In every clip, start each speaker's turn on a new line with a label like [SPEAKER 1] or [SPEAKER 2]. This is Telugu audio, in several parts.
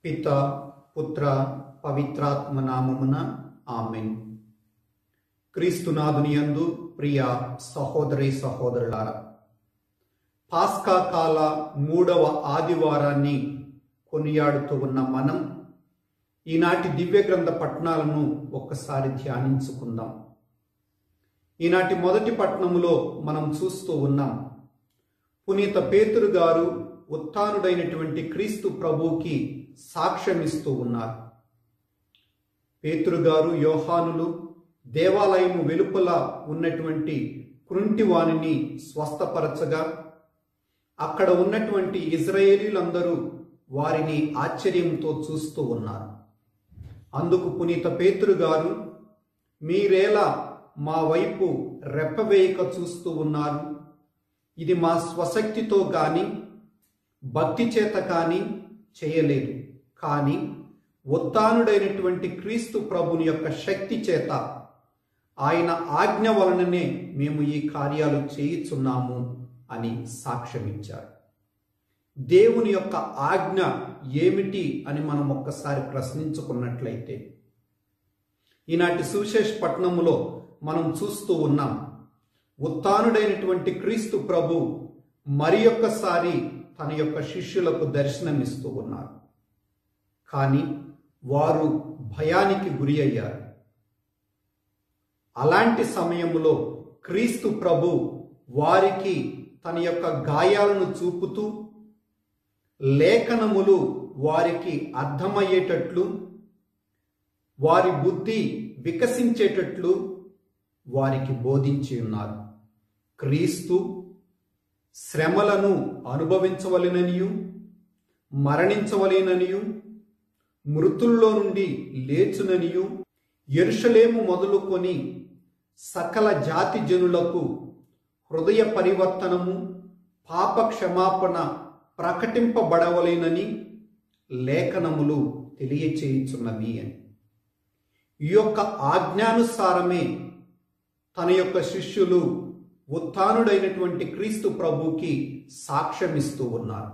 [SPEAKER 1] పిత పుత్ర పవిత్రాత్మ నామమున ఆమెన్. క్రీస్తునాథుని యందు ప్రియ సహోదరి సహోదరులారా, పాస్కా కాల 3వ ఆదివారాన్ని కొనియాడుతూ ఉన్న మనం ఈనాటి దివ్య గ్రంథ పట్టణాలను ఒక్కసారి ధ్యానించుకుందాం. ఈనాటి మొదటి పట్టణములో మనం చూస్తూ ఉన్నాం, పునీత పేతురు గారు ఉత్థానుడైనటువంటి క్రీస్తు ప్రభువుకి సాక్ష్యమిస్తూ ఉన్నారు. పేతురు గారు, యోహానులు దేవాలయము వెలుపల ఉన్నటువంటి కుంటివానిని స్వస్థపరచగా అక్కడ ఉన్నటువంటి ఇజ్రాయేలీలందరూ వారిని ఆశ్చర్యంతో చూస్తూ ఉన్నారు. అందుకు పునీత పేతురు గారు, మీరేలా మా వైపు రెప్పవేయక చూస్తూ ఉన్నారు? ఇది మా స్వశక్తితో కానీ భక్తి చేత కానీ చేయలేదు, కానీ ఉత్థానుడైనటువంటి క్రీస్తు ప్రభుని యొక్క శక్తి చేత, ఆయన ఆజ్ఞ వలననే మేము ఈ కార్యాలు చేయుచున్నాము అని సాక్ష్యమిచ్చారు. దేవుని యొక్క ఆజ్ఞ ఏమిటి అని మనం ఒక్కసారి ప్రశ్నించుకున్నట్లయితే, ఈనాటి సువిశేష పట్టణములో మనం చూస్తూ ఉన్నాం, ఉత్థానుడైనటువంటి క్రీస్తు ప్రభు మరి ఒక్కసారి తన యొక్క శిష్యులకు దర్శనమిస్తూ ఉన్నారు. కానీ వారు భయానికి గురి అయ్యారు. అలాంటి సమయంలో క్రీస్తు ప్రభు వారికి తన యొక్క గాయాలను చూపుతూ, లేఖనములు వారికి అర్థమయ్యేటట్లు, వారి బుద్ధి వికసించేటట్లు వారికి బోధించి ఉన్నారు. క్రీస్తు శ్రమలను అనుభవించవలెననియు, మరణించవలెననియు, మృతుల్లో నుండి లేచుననియు, యెరూషలేము మొదలుకొని సకల జాతి జనులకు హృదయ పరివర్తనము, పాప క్షమాపణ ప్రకటింపబడవలెనని లేఖనములు తెలియచేయుచున్నవి అని. ఈ యొక్క ఆజ్ఞానుసారమే తన యొక్క శిష్యులు ఉత్థానుడైనటువంటి క్రీస్తు ప్రభుకి సాక్ష్యమిస్తూ ఉన్నారు.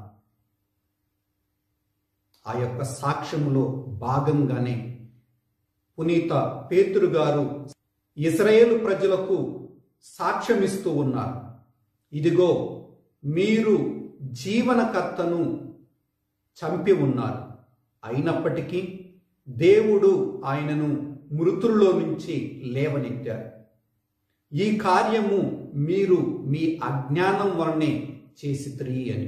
[SPEAKER 1] ఆ యొక్క సాక్ష్యములో భాగంగానే పునీత పేతురు గారు ఇజ్రాయేలు ప్రజలకు సాక్ష్యమిస్తూ ఉన్నారు. ఇదిగో, మీరు జీవనకర్తను చంపి ఉన్నారు, అయినప్పటికీ దేవుడు ఆయనను మృతుల్లో నుంచి లేవనెత్తారు. ఈ కార్యము మీరు మీ అజ్ఞానం వలనే చేసిద్రి అని.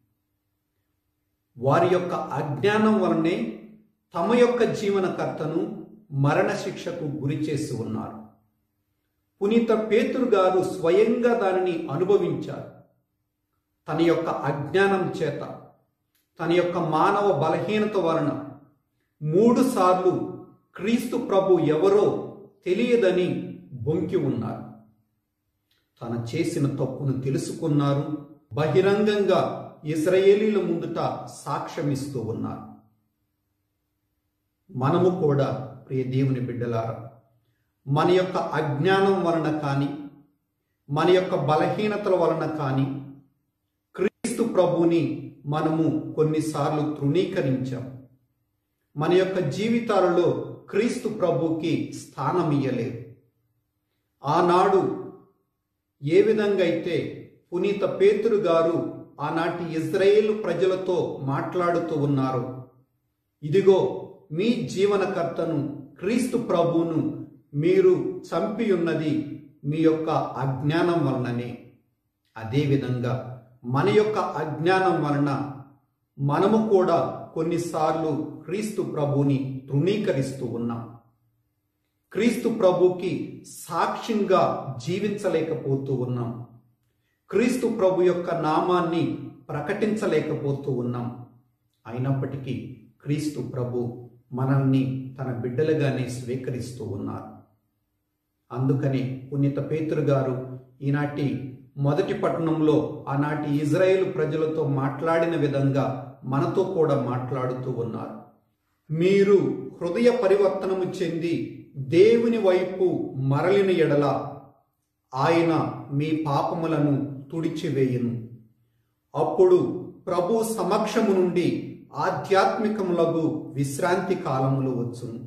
[SPEAKER 1] వారి యొక్క అజ్ఞానం వలనే తమ యొక్క జీవనకర్తను మరణశిక్షకు గురి చేసి ఉన్నారు. పునీత పేతురు గారు స్వయంగా దానిని అనుభవించారు. తన యొక్క అజ్ఞానం చేత, తన యొక్క మానవ బలహీనత వలన 3 సార్లు క్రీస్తు ప్రభు ఎవరో తెలియదని బొంకి ఉన్నారు. తన చేసిన తప్పును తెలుసుకున్నారు. బహిరంగంగా ఇశ్రాయేలీల ముందుట సాక్ష్యమిస్తూ ఉన్నారు. మనము కూడా ప్రియ దేవుని బిడ్డలారా, మన యొక్క అజ్ఞానం వలన కానీ, మన యొక్క బలహీనతల వలన కానీ క్రీస్తు ప్రభుని మనము కొన్నిసార్లు తృణీకరించాం. మన యొక్క జీవితాలలో క్రీస్తు ప్రభుకి స్థానం ఇయ్యలేదు. ఆనాడు ఏ విధంగా అయితే పునీత పేతురు గారు ఆనాటి ఇజ్రాయేలు ప్రజలతో మాట్లాడుతూ ఉన్నారు, ఇదిగో మీ జీవనకర్తను క్రీస్తు ప్రభువును మీరు చంపి ఉన్నది మీ యొక్క అజ్ఞానం వలననే. అదేవిధంగా మన యొక్క అజ్ఞానం వలన మనము కూడా కొన్నిసార్లు క్రీస్తు ప్రభుని తృణీకరిస్తూ ఉన్నాం. క్రీస్తు ప్రభుకి సాక్ష్యంగా జీవించలేకపోతూ ఉన్నాం. క్రీస్తు ప్రభు యొక్క నామాన్ని ప్రకటించలేకపోతూ ఉన్నాం. అయినప్పటికీ క్రీస్తు ప్రభు మనల్ని తన బిడ్డలుగానే స్వీకరిస్తూ ఉన్నారు. అందుకని పునీత పేతురు గారు ఈనాటి మొదటి పట్టణంలో ఆనాటి ఇజ్రాయేలు ప్రజలతో మాట్లాడిన విధంగా మనతో కూడా మాట్లాడుతూ ఉన్నారు. మీరు హృదయ పరివర్తనము చెంది దేవుని వైపు మరలిన ఎడల ఆయన మీ పాపములను తుడిచివేయును. అప్పుడు ప్రభు సమక్షము నుండి ఆధ్యాత్మికములగు విశ్రాంతి కాలములు వచ్చును.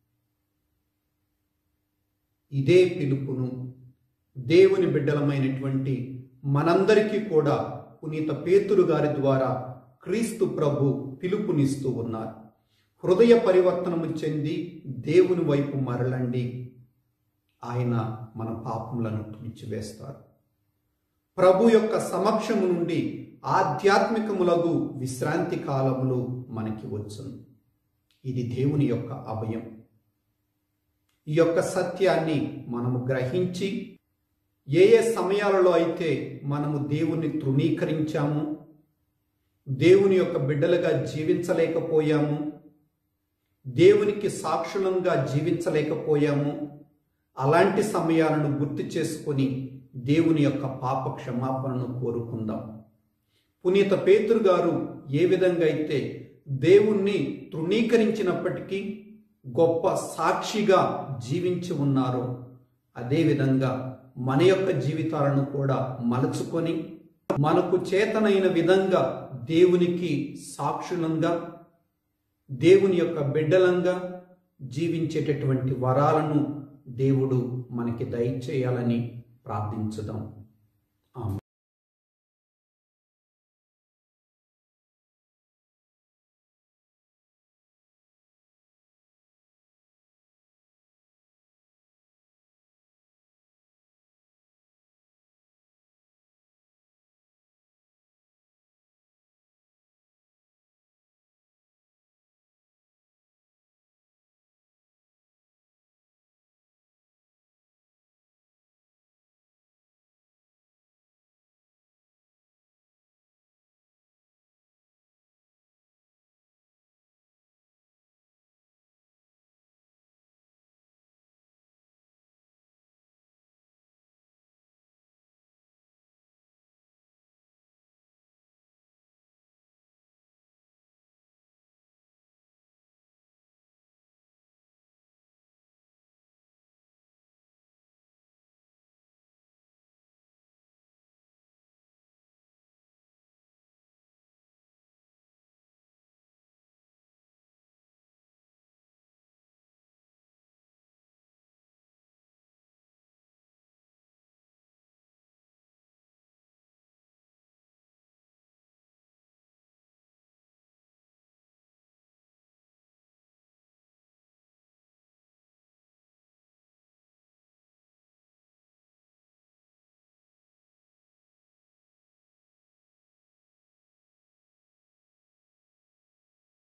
[SPEAKER 1] ఇదే పిలుపును దేవుని బిడ్డలమైనటువంటి మనందరికీ కూడా పునీత పేతురు గారి ద్వారా క్రీస్తు ప్రభు పిలుపునిస్తూ ఉన్నారు. హృదయ పరివర్తనము చెంది దేవుని వైపు మరలండి, ఆయన మన పాపములను తుడిచివేస్తారు. ప్రభు యొక్క సమక్షము నుండి ఆధ్యాత్మికములగు విశ్రాంతి కాలములు మనకి వచ్చును. ఇది దేవుని యొక్క అభయం. ఈ యొక్క సత్యాన్ని మనము గ్రహించి ఏ ఏ సమయాలలో అయితే మనము దేవుణ్ణి తృణీకరించాము, దేవుని యొక్క బిడ్డలుగా జీవించలేకపోయాము, దేవునికి సాక్షులంగా జీవించలేకపోయాము, అలాంటి సమయాలను గుర్తు చేసుకొని దేవుని యొక్క పాప క్షమాపణను కోరుకుందాం. పునీత పేతురు గారు ఏ విధంగా అయితే దేవుణ్ణి తృణీకరించినప్పటికీ గొప్ప సాక్షిగా జీవించి ఉన్నారో, అదేవిధంగా మన యొక్క జీవితాలను కూడా మలుచుకొని మనకు చేతనైన విధంగా దేవునికి సాక్షులంగా, దేవుని యొక్క బిడ్డలంగా జీవించేటటువంటి వరాలను దేవుడు మనకి దయచేయాలని ప్రార్థించుదాం. ఆమేన్.